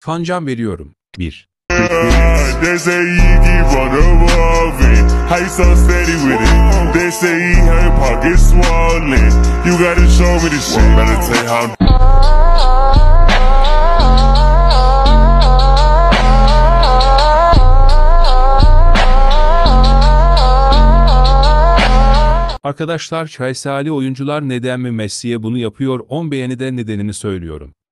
Kancan veriyorum. 1. They say you keep on above it. How you so steady with it? They say her pockets swollen. You gotta show me this shit. Better tell you how. Arkadaşlar Kayseri oyuncular neden mi Messi'ye bunu yapıyor 10 beğenide nedenini söylüyorum.